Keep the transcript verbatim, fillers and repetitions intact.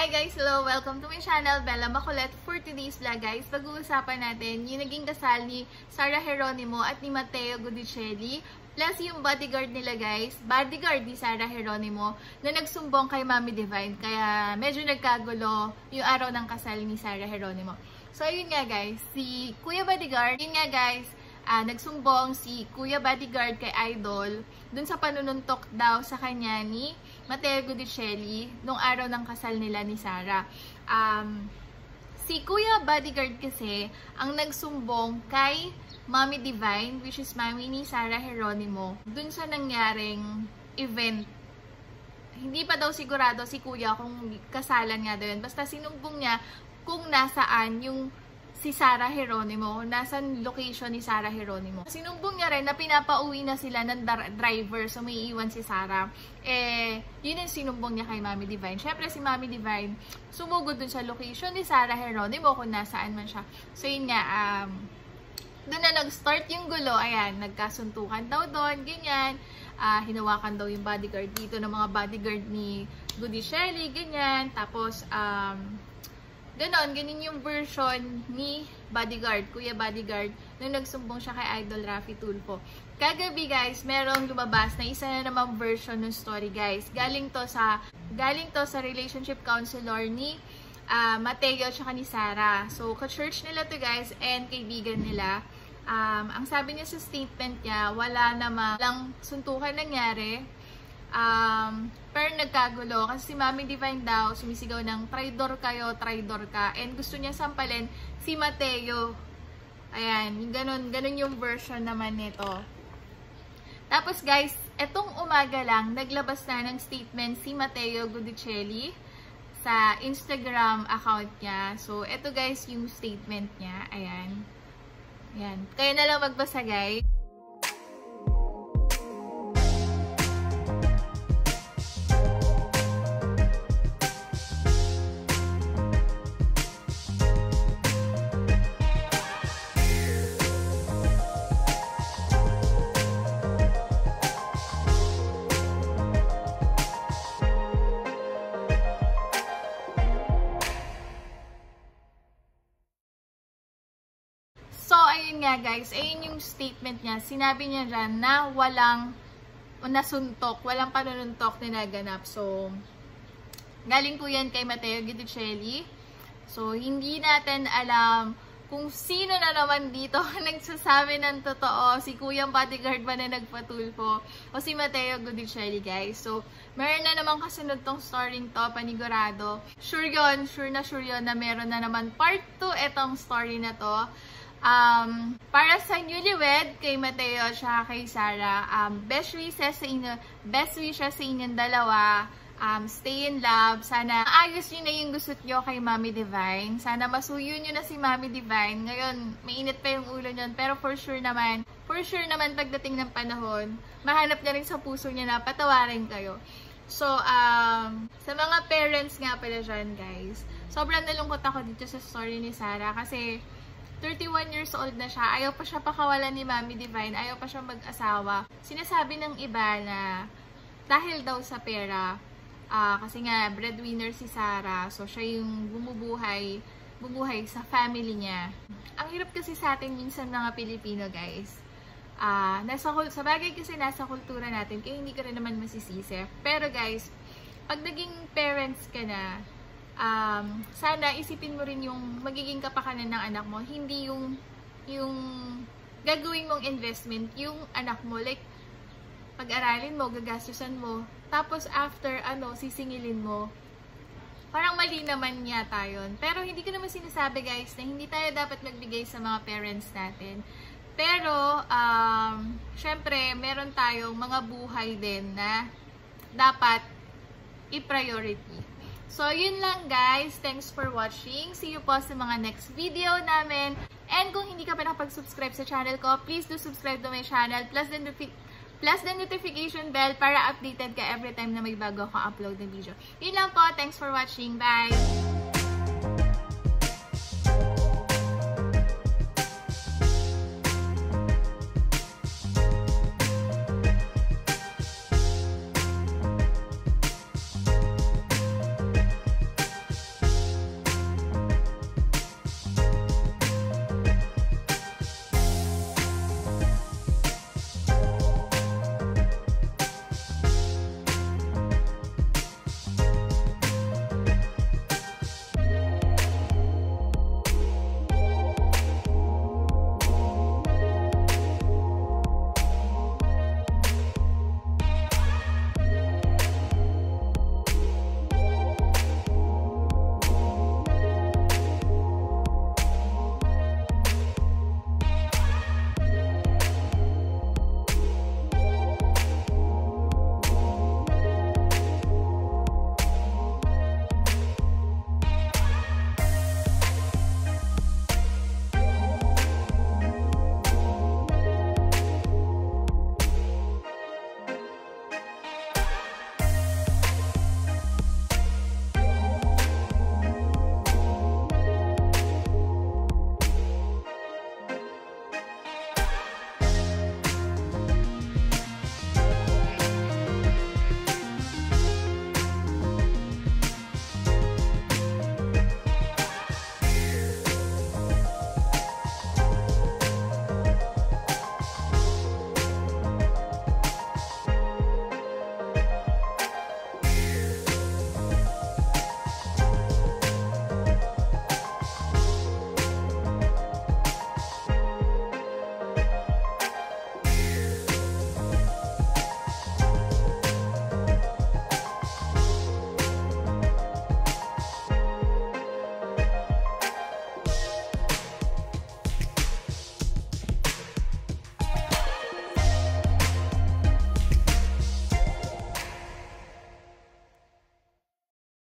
Hi guys! Hello! Welcome to my channel, Bella Makulet. For today's vlog guys, pag-uusapan natin yung naging kasal ni Sarah Geronimo at ni Matteo Gudicelli, plus yung bodyguard nila guys, bodyguard ni Sarah Geronimo na nagsumbong kay Mami Divine. Kaya medyo nagkagulo yung araw ng kasal ni Sarah Geronimo. So yun nga guys, si Kuya Bodyguard, yun nga guys, Uh, nagsumbong si Kuya Bodyguard kay Idol dun sa panununtok daw sa kanya ni Matteo Gudicelli nung araw ng kasal nila ni Sarah. Um, si Kuya Bodyguard kasi ang nagsumbong kay Mami Divine, which is mami ni Sarah Geronimo, dun sa nangyaring event. Hindi pa daw sigurado si Kuya kung kasalan nga daw yun. Basta sinumbong niya kung nasaan yung si Sarah Geronimo, nasan location ni Sarah Geronimo. Sinumbong niya rin na pinapauwi na sila ng driver, so may iwan si Sarah. Eh, yun yung sinumbong niya kay Mami Divine. Syempre si Mami Divine, sumugod dun sa location ni Sarah Geronimo kung nasaan man siya. So yun nga, um, doon na nag-start yung gulo. Ayan, nagkasuntukan daw doon, ganyan. Uh, hinawakan daw yung bodyguard dito ng mga bodyguard ni Gudicelli, ganyan. Tapos, um, ganon, ganun yung version ni Bodyguard, Kuya Bodyguard, nung nagsumbong siya kay Idol Raffy Tulfo. Kagabi guys, merong lumabas na isa na namang version ng story guys. Galing to sa, galing to sa relationship counselor ni uh, Matteo at ni Sarah. So, ka-church nila to guys and kaibigan nila. Um, ang sabi niya sa statement niya, wala namang lang suntukan nangyari. Um, pero nagkagulo kasi si Mami Divine daw sumisigaw ng traidor kayo, traidor ka, and gusto niya sampalin si Matteo. Ayan, yung ganun, ganun yung version naman nito. Tapos guys, etong umaga lang naglabas na ng statement si Matteo Gudicelli sa Instagram account niya. So eto guys yung statement niya. Ayan. Ayan. Kaya na lang magbasa guys. So, ayun nga guys, ayun yung statement niya. Sinabi niya dyan na walang nasuntok, walang panununtok na naganap. So, galing po yan kay Matteo Gudicelli. So, hindi natin alam kung sino na naman dito nagsasabi ng totoo. Si Kuya Bodyguard ba na nagpatulfo o si Matteo Gudicelli guys. So, meron na naman kasunod tong story to, panigurado. Sure yun, sure na sure yun na meron na naman part two etong story na to. Um, para sa newlywed kay Matteo at kay Sarah, um, best wishes sa inyo, best wishes sa inyong dalawa. Um, stay in love. Sana ayos nyo na yung gusto nyo kay Mami Divine. Sana masuyo nyo na si Mami Divine. Ngayon, mainit pa yung ulo nyo. Pero for sure naman, for sure naman pagdating ng panahon, mahanap na rin sa puso niya na patawarin kayo. So, um, sa mga parents nga pala dyan, guys, sobrang nalungkot ako dito sa story ni Sarah kasi thirty-one years old na siya. Ayaw pa siya pakawalan ni Mami Divine. Ayaw pa siya mag-asawa. Sinasabi ng iba na dahil daw sa pera, uh, kasi nga breadwinner si Sarah, so siya yung bumubuhay, bumuhay sa family niya. Ang hirap kasi sa atin minsan mga Pilipino guys. Uh, nasa, sa bagay kasi nasa kultura natin, kaya hindi ka rin naman masisisi. Pero guys, pag naging parents ka na, Um, sana isipin mo rin yung magiging kapakanan ng anak mo, hindi yung yung gagawin mong investment yung anak mo, like pag-aralin mo, gagastusan mo, tapos after ano, sisingilin mo. Parang mali naman yata yun. Pero hindi ko naman sinasabi guys na hindi tayo dapat magbigay sa mga parents natin. Pero um, syempre meron tayong mga buhay din na dapat i-priority. So, yun lang guys. Thanks for watching. See you po sa mga next video namin. And kung hindi ka pa nakapag-subscribe sa channel ko, please do subscribe to my channel. Plus the, plus the notification bell para updated ka every time na may bago akong upload na video. Yun lang po. Thanks for watching. Bye!